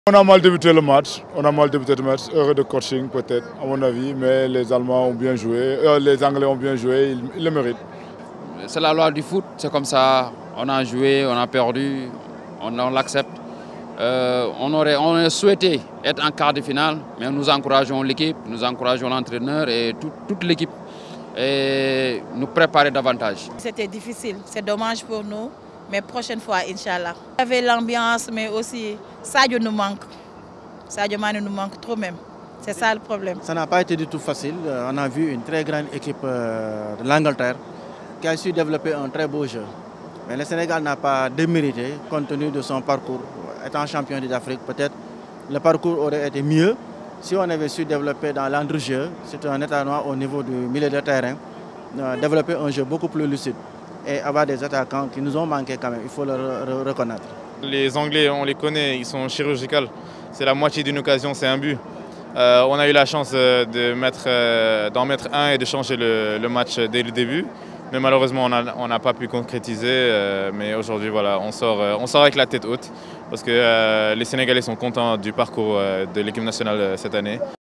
On a mal débuté le match, heureux de coaching peut-être à mon avis, mais les Allemands ont bien joué, les Anglais ont bien joué, ils le méritent. C'est la loi du foot, c'est comme ça, on a joué, on a perdu, on l'accepte. On aurait souhaité être en quart de finale, mais nous encourageons l'équipe, nous encourageons l'entraîneur et toute l'équipe et nous préparer davantage. C'était difficile, c'est dommage pour nous, mais prochaine fois, Inch'Allah. Il y avait l'ambiance, mais aussi Sadio nous manque. Sadio Mané nous manque trop même. C'est ça le problème. Ça n'a pas été du tout facile. On a vu une très grande équipe de l'Angleterre qui a su développer un très beau jeu. Mais le Sénégal n'a pas démérité compte tenu de son parcours. Étant champion d'Afrique, peut-être le parcours aurait été mieux si on avait su développer dans l'entre-jeu. C'est un état noir au niveau du milieu de terrain, développer un jeu beaucoup plus lucide et avoir des attaquants qui nous ont manqué quand même, il faut le reconnaître. Les Anglais, on les connaît, ils sont chirurgicaux. C'est la moitié d'une occasion, c'est un but. On a eu la chance d'en mettre un et de changer le match dès le début. Mais malheureusement, on n'a pas pu concrétiser. Mais aujourd'hui, voilà, on sort avec la tête haute parce que les Sénégalais sont contents du parcours de l'équipe nationale cette année.